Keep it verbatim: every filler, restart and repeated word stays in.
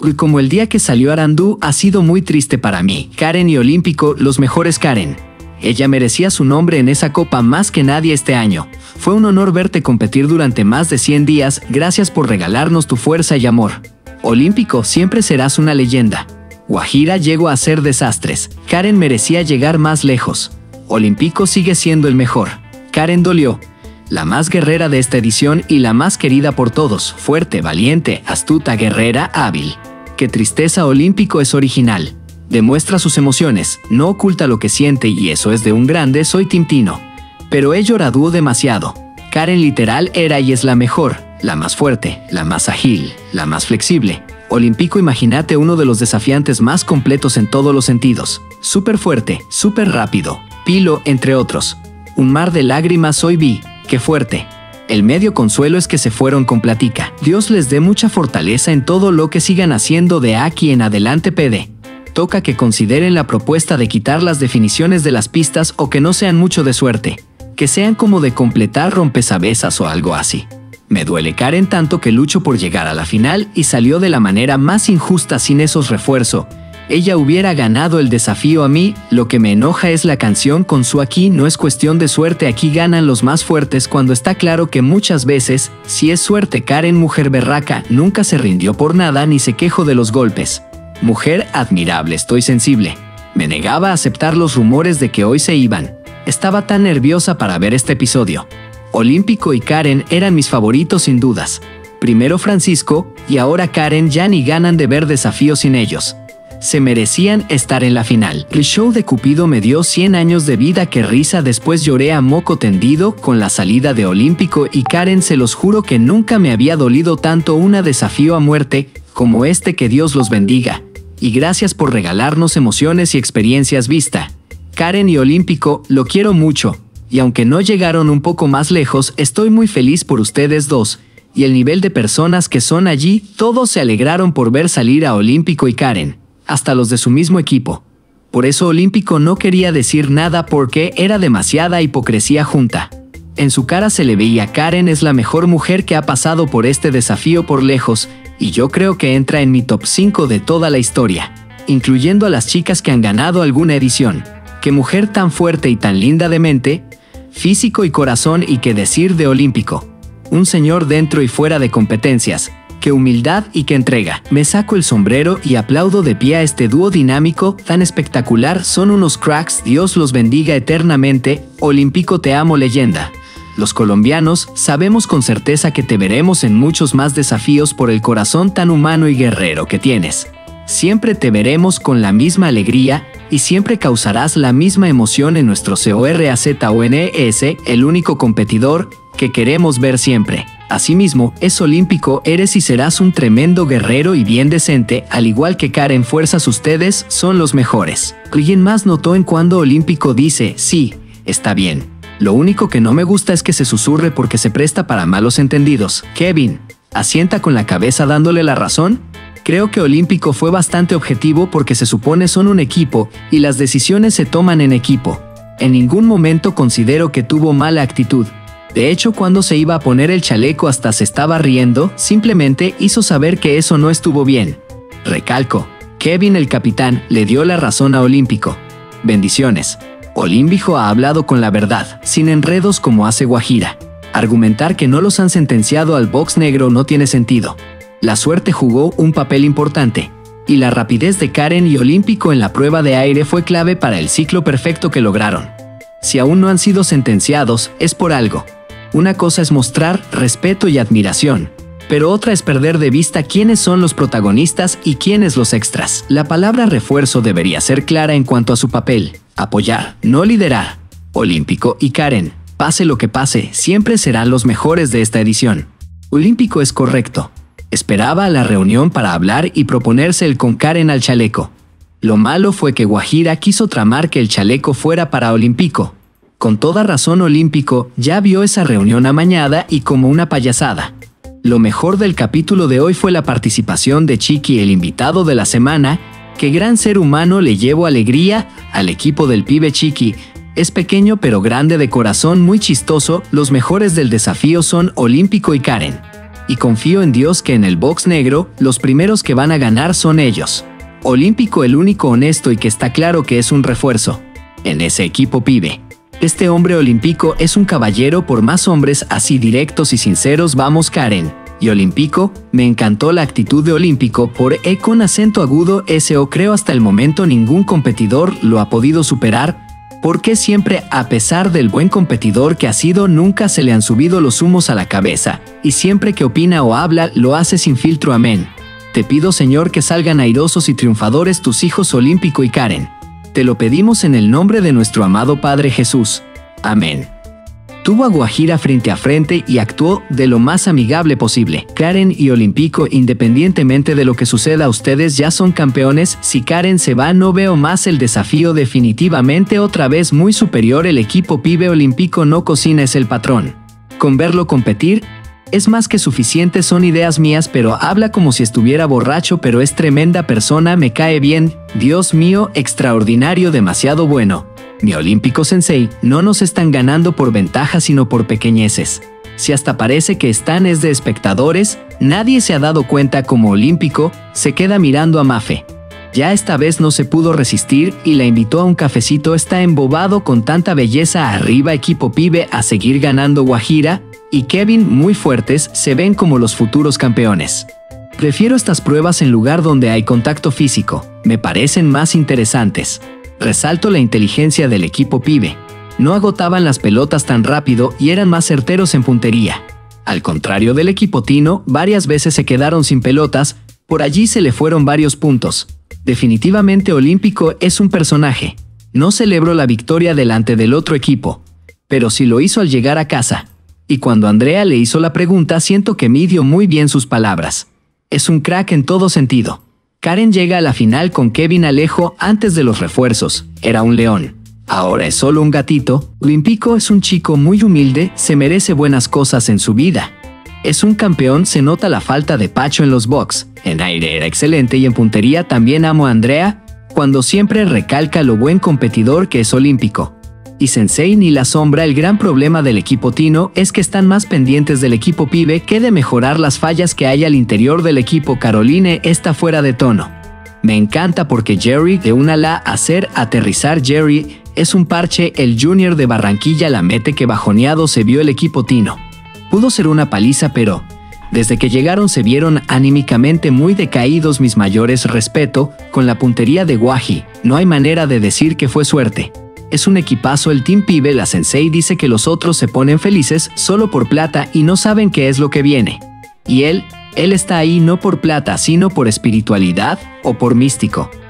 Y como el día que salió Arandú ha sido muy triste para mí. Karen y Olímpico, los mejores Karen. Ella merecía su nombre en esa copa más que nadie este año. Fue un honor verte competir durante más de cien días, gracias por regalarnos tu fuerza y amor. Olímpico, siempre serás una leyenda. Guajira llegó a hacer desastres. Karen merecía llegar más lejos. Olímpico sigue siendo el mejor. Karen dolió. La más guerrera de esta edición y la más querida por todos. Fuerte, valiente, astuta, guerrera, hábil. Qué tristeza. Olímpico es original. Demuestra sus emociones, no oculta lo que siente y eso es de un grande. Soy Tintino. Pero he llorado demasiado. Karen literal era y es la mejor, la más fuerte, la más ágil, la más flexible. Olímpico, imagínate uno de los desafiantes más completos en todos los sentidos. Súper fuerte, súper rápido. Pilo, entre otros. Un mar de lágrimas hoy vi. ¡Qué fuerte! El medio consuelo es que se fueron con platica. Dios les dé mucha fortaleza en todo lo que sigan haciendo de aquí en adelante. P D. Toca que consideren la propuesta de quitar las definiciones de las pistas o que no sean mucho de suerte. Que sean como de completar rompecabezas o algo así. Me duele Karen tanto que lucho por llegar a la final y salió de la manera más injusta sin esos refuerzos. Ella hubiera ganado el desafío. A mí, lo que me enoja es la canción con su aquí no es cuestión de suerte, aquí ganan los más fuertes, cuando está claro que muchas veces, si es suerte. Karen, mujer berraca, nunca se rindió por nada ni se quejó de los golpes. Mujer admirable, estoy sensible. Me negaba a aceptar los rumores de que hoy se iban. Estaba tan nerviosa para ver este episodio. Olímpico y Karen eran mis favoritos sin dudas. Primero Francisco, y ahora Karen. Ya ni ganan de ver desafíos sin ellos. Se merecían estar en la final. El show de Cupido me dio cien años de vida. Qué risa, después lloré a moco tendido con la salida de Olímpico y Karen. Se los juro que nunca me había dolido tanto un desafío a muerte como este. Que Dios los bendiga. Y gracias por regalarnos emociones y experiencias. Vista. Karen y Olímpico, lo quiero mucho. Y aunque no llegaron un poco más lejos, estoy muy feliz por ustedes dos. Y el nivel de personas que son allí, todos se alegraron por ver salir a Olímpico y Karen. Hasta los de su mismo equipo. Por eso Olímpico no quería decir nada porque era demasiada hipocresía junta. En su cara se le veía. Karen es la mejor mujer que ha pasado por este desafío por lejos, y yo creo que entra en mi top cinco de toda la historia, incluyendo a las chicas que han ganado alguna edición. Qué mujer tan fuerte y tan linda de mente, físico y corazón. Y qué decir de Olímpico. Un señor dentro y fuera de competencias. Qué humildad y qué entrega. Me saco el sombrero y aplaudo de pie a este dúo dinámico tan espectacular. Son unos cracks. Dios los bendiga eternamente. Olímpico, te amo, leyenda. Los colombianos sabemos con certeza que te veremos en muchos más desafíos por el corazón tan humano y guerrero que tienes. Siempre te veremos con la misma alegría y siempre causarás la misma emoción en nuestro corazons, el único competidor que queremos ver siempre. Asimismo, es Olímpico, eres y serás un tremendo guerrero y bien decente, al igual que Karen. Fuerzas, ustedes son los mejores. ¿Alguien más notó en cuando Olímpico dice, sí, está bien? Lo único que no me gusta es que se susurre porque se presta para malos entendidos. Kevin, asienta con la cabeza dándole la razón. Creo que Olímpico fue bastante objetivo porque se supone son un equipo y las decisiones se toman en equipo. En ningún momento considero que tuvo mala actitud. De hecho, cuando se iba a poner el chaleco hasta se estaba riendo, simplemente hizo saber que eso no estuvo bien. Recalco, Kevin el capitán le dio la razón a Olímpico. Bendiciones. Olímpico ha hablado con la verdad, sin enredos como hace Guajira. Argumentar que no los han sentenciado al box negro no tiene sentido. La suerte jugó un papel importante. Y la rapidez de Karen y Olímpico en la prueba de aire fue clave para el ciclo perfecto que lograron. Si aún no han sido sentenciados, es por algo. Una cosa es mostrar respeto y admiración, pero otra es perder de vista quiénes son los protagonistas y quiénes los extras. La palabra refuerzo debería ser clara en cuanto a su papel: apoyar, no liderar. Olímpico y Karen, pase lo que pase, siempre serán los mejores de esta edición. Olímpico es correcto. Esperaba a la reunión para hablar y proponerse el con Karen al chaleco. Lo malo fue que Guajira quiso tramar que el chaleco fuera para Olímpico. Con toda razón, Olímpico ya vio esa reunión amañada y como una payasada. Lo mejor del capítulo de hoy fue la participación de Chiqui, el invitado de la semana. Qué gran ser humano, le llevo alegría al equipo del pibe. Chiqui es pequeño pero grande de corazón, muy chistoso. Los mejores del desafío son Olímpico y Karen. y confío en Dios que en el box negro, los primeros que van a ganar son ellos. Olímpico el único honesto y que está claro que es un refuerzo. En ese equipo pibe. Este hombre olímpico es un caballero por más hombres así directos y sinceros vamos Karen. Y Olímpico, me encantó la actitud de Olímpico por E con acento agudo eso creo hasta el momento ningún competidor lo ha podido superar, porque siempre a pesar del buen competidor que ha sido nunca se le han subido los humos a la cabeza, y siempre que opina o habla lo hace sin filtro amén. Te pido Señor que salgan airosos y triunfadores tus hijos Olímpico y Karen. Te lo pedimos en el nombre de nuestro amado Padre Jesús. Amén. Tuvo a Guajira frente a frente y actuó de lo más amigable posible. Karen y Olímpico, independientemente de lo que suceda, ustedes ya son campeones. Si Karen se va, no veo más el desafío. Definitivamente otra vez muy superior el equipo pibe. Olímpico no cocina, es el patrón. Con verlo competir, es más que suficiente. Son ideas mías, pero habla como si estuviera borracho, pero es tremenda persona, me cae bien. Dios mío, extraordinario, demasiado bueno. Mi Olímpico Sensei, no nos están ganando por ventaja sino por pequeñeces. Si hasta parece que están es de espectadores, nadie se ha dado cuenta como Olímpico se queda mirando a Mafe. Ya esta vez no se pudo resistir y la invitó a un cafecito. Está embobado con tanta belleza. Arriba equipo pibe, a seguir ganando. Guajira y Kevin muy fuertes, se ven como los futuros campeones. Prefiero estas pruebas en lugar donde hay contacto físico, me parecen más interesantes. Resalto la inteligencia del equipo pibe. No agotaban las pelotas tan rápido y eran más certeros en puntería. Al contrario del equipo Tino, varias veces se quedaron sin pelotas, por allí se le fueron varios puntos. Definitivamente Olímpico es un personaje. No celebró la victoria delante del otro equipo, pero sí lo hizo al llegar a casa. Y cuando Andrea le hizo la pregunta, siento que midió muy bien sus palabras. Es un crack en todo sentido. Karen llega a la final con Kevin Alejo antes de los refuerzos. Era un león. Ahora es solo un gatito. Olímpico es un chico muy humilde, se merece buenas cosas en su vida. Es un campeón, se nota la falta de Pacho en los box. En aire era excelente y en puntería también amo a Andrea, cuando siempre recalca lo buen competidor que es Olímpico. Y Sensei ni la sombra. El gran problema del equipo Tino es que están más pendientes del equipo pibe que de mejorar las fallas que hay al interior del equipo. Caroline está fuera de tono. Me encanta porque Jerry de una la hacer aterrizar. Jerry es un parche, el Junior de Barranquilla la mete. Que bajoneado se vio el equipo Tino. Pudo ser una paliza, pero desde que llegaron se vieron anímicamente muy decaídos. Mis mayores respeto con la puntería de Guaji. No hay manera de decir que fue suerte. Es un equipazo el Team Pibe. La Sensei dice que los otros se ponen felices solo por plata y no saben qué es lo que viene. Y él, él está ahí no por plata, sino por espiritualidad o por místico.